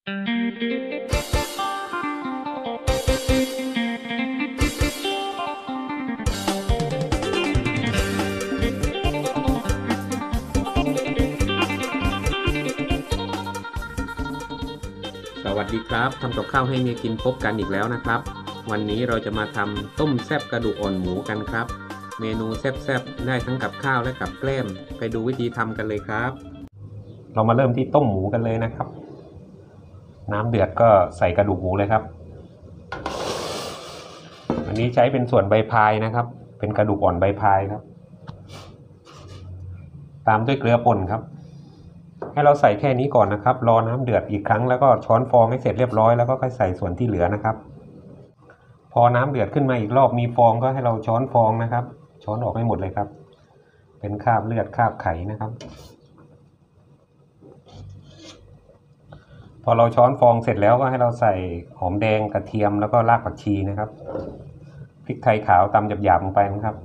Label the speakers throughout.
Speaker 1: สวัสดีครับทำกับข้าวให้เมียกินพบกันอีกแล้วนะครับวันนี้เราจะมาทำต้มแซ่บกระดูกอ่อนหมูกันครับเมนูแซ่บๆได้ทั้งกับข้าวและกับแกล้มไปดูวิธีทำกันเลยครับเรามาเริ่มที่ต้มหมูกันเลยนะครับน้ำเดือดก็ใส่กระดูกหมูเลยครับอันนี้ใช้เป็นส่วนใบพายนะครับเป็นกระดูกอ่อนใบพายครับตามด้วยเกลือป่นครับให้เราใส่แค่นี้ก่อนนะครับรอน้ำเดือดอีกครั้งแล้วก็ช้อนฟองให้เสร็จเรียบร้อยแล้วก็ค่อยใส่ส่วนที่เหลือนะครับพอน้ำเดือดขึ้นมาอีกรอบมีฟองก็ให้เราช้อนฟองนะครับช้อนออกให้หมดเลยครับเป็นคราบเลือดคราบไขนะครับพอเราช้อนฟองเสร็จแล้วก็ให้เราใส่หอมแดงกระเทียมแล้วก็รากผักชีนะครับพริกไทยขาวตำหยาบๆลงไปนะครับ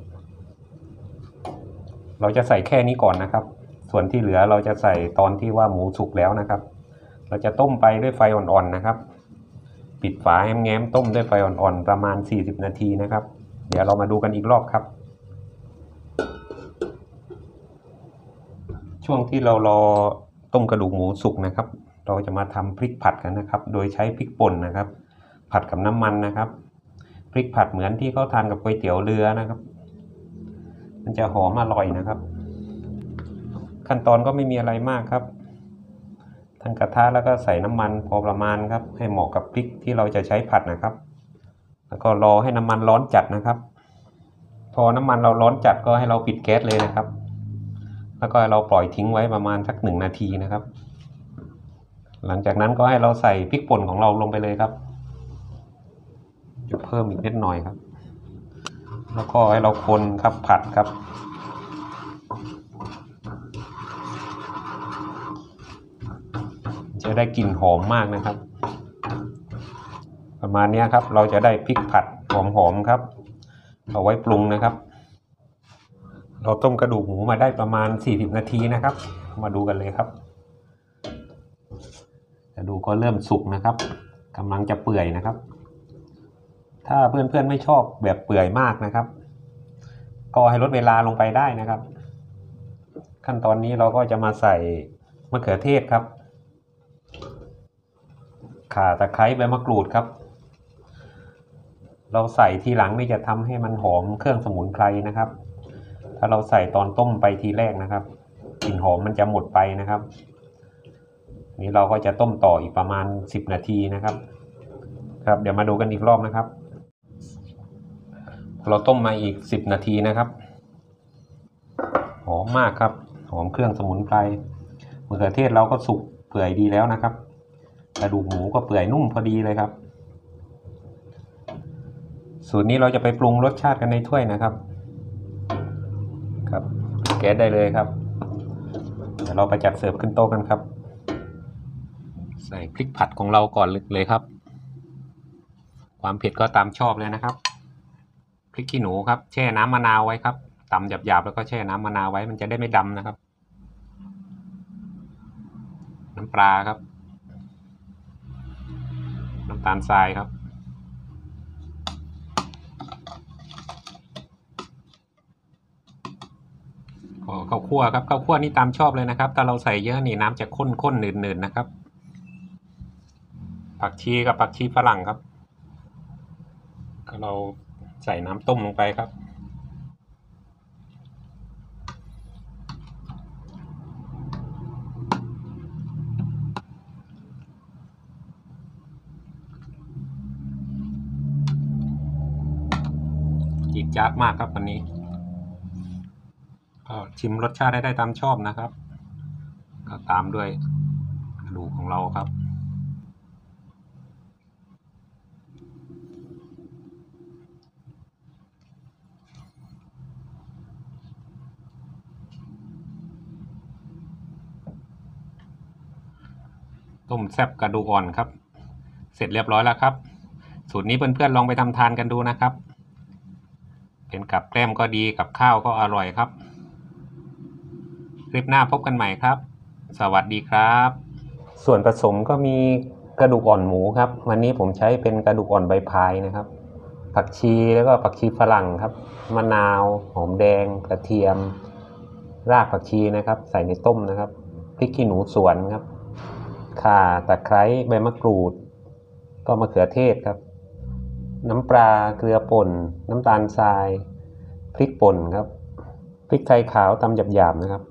Speaker 1: เราจะใส่แค่นี้ก่อนนะครับส่วนที่เหลือเราจะใส่ตอนที่ว่าหมูสุกแล้วนะครับเราจะต้มไปด้วยไฟอ่อนๆนะครับปิดฝาแง้มๆต้มด้วยไฟอ่อนๆประมาณ40นาทีนะครับเดี๋ยวเรามาดูกันอีกรอบครับช่วงที่เรารอต้มกระดูกหมูสุกนะครับเราจะมาทำพริกผัดกันนะครับโดยใช้พริกป่นนะครับผัดกับน้ำมันนะครับพริกผัดเหมือนที่เขาทานกับก๋วยเตี๋ยวเรือนะครับมันจะหอมอร่อยนะครับขั้นตอนก็ไม่มีอะไรมากครับตั้งกระทะแล้วก็ใส่น้ำมันพอประมาณครับให้เหมาะกับพริกที่เราจะใช้ผัดนะครับแล้วก็รอให้น้ำมันร้อนจัดนะครับพอน้ำมันเราร้อนจัดก็ให้เราปิดแก๊สเลยนะครับแล้วก็เราปล่อยทิ้งไว้ประมาณสัก1นาทีนะครับหลังจากนั้นก็ให้เราใส่พริกป่นของเราลงไปเลยครับจะเพิ่มอีกนิดหน่อยครับแล้วก็ให้เราคนครับผัดครับจะได้กลิ่นหอมมากนะครับประมาณนี้ครับเราจะได้พริกผัดหอมๆครับเอาไว้ปรุงนะครับเราต้มกระดูกหมูมาได้ประมาณ40นาทีนะครับมาดูกันเลยครับกระดูกก็เริ่มสุกนะครับกำลังจะเปื่อยนะครับถ้าเพื่อนๆไม่ชอบแบบเปื่อยมากนะครับก็ให้ลดเวลาลงไปได้นะครับขั้นตอนนี้เราก็จะมาใส่มะเขือเทศครับข่าตะไคร้ใบมะกรูดครับเราใส่ทีหลังนี่จะทำให้มันหอมเครื่องสมุนไพรนะครับถ้าเราใส่ตอนต้มไปทีแรกนะครับกลิ่นหอมมันจะหมดไปนะครับนี้เราก็จะต้มต่ออีกประมาณ10นาทีนะครับครับเดี๋ยวมาดูกันอีกรอบนะครับเราต้มมาอีก10นาทีนะครับหอมมากครับหอมเครื่องสมุนไพรมะเขือเทศเราก็สุกเปื่อยดีแล้วนะครับกระดูกหมูก็เปื่อยนุ่มพอดีเลยครับสูตรนี้เราจะไปปรุงรสชาติกันในถ้วยนะครับครับแก๊สได้เลยครับเดี๋ยวเราไปจัดเสิร์ฟขึ้นโต๊ะกันครับใส่พริกผัดของเราก่อนเลยครับความเผ็ดก็ตามชอบเลยนะครับพริกขี้หนูครับแช่น้ำมะนาวไว้ครับตำหยาบๆแล้วก็แช่น้ำมะนาวไว้มันจะได้ไม่ดำนะครับน้ำปลาครับน้ำตาลทรายครับข้าวคั่วครับข้าวคั่วนี่ตามชอบเลยนะครับถ้าเราใส่เยอะนี่น้ำจะข้นๆหนืดๆนะครับผักชีกับผักชีฝรั่งครับก็เราใส่น้ำต้มลงไปครับจี๊ดจ๊าดมากครับวันนี้ก็ชิมรสชาติได้ตามชอบนะครับก็ตามด้วยกระดูกของเราครับต้มแซ่บกระดูกอ่อนครับเสร็จเรียบร้อยแล้วครับสูตรนี้เพื่อนๆลองไปทำทานกันดูนะครับเป็นกับแกล้มก็ดีกับข้าวก็อร่อยครับคลิปหน้าพบกันใหม่ครับสวัสดีครับส่วนผสมก็มีกระดูกอ่อนหมูครับ วันนี้ผมใช้เป็นกระดูกอ่อนใบพายนะครับ ผักชีแล้วก็ผักชีฝรั่งครับ มะนาวหอมแดงกระเทียมรากผักชีนะครับ ใส่ในต้มนะครับพริกขี้หนูสวนครับข่าตะไคร้ใบมะกรูดก็มะเขือเทศครับน้ำปลาเกลือป่นน้ำตาลทรายพริกป่นครับพริกไทยขาวตำหยาบๆนะครับ